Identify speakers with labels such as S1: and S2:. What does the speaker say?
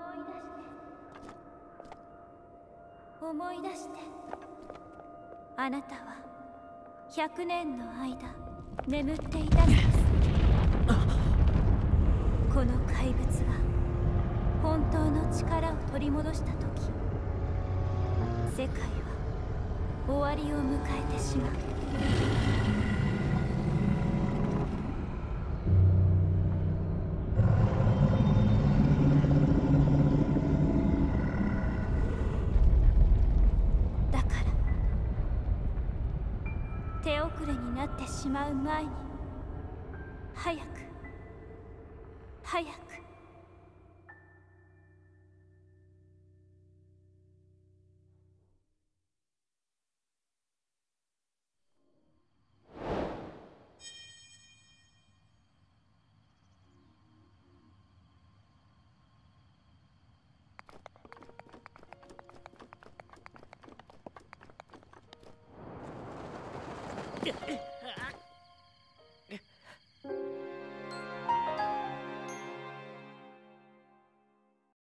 S1: 思い出して。あなたは100年の間眠っていたのです。この怪物が本当の力を取り戻した時、世界は終わりを迎えてしまう。だから手遅れになってしまう前に、早く早く。